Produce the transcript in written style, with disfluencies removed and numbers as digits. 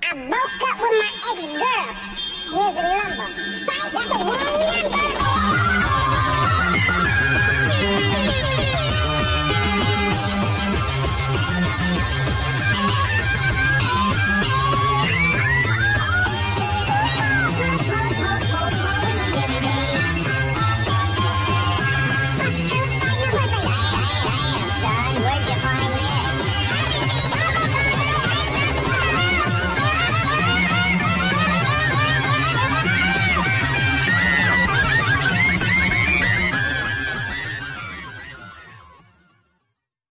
I broke up with my ex-girl. Here's the number. Fight, that's the wrong number.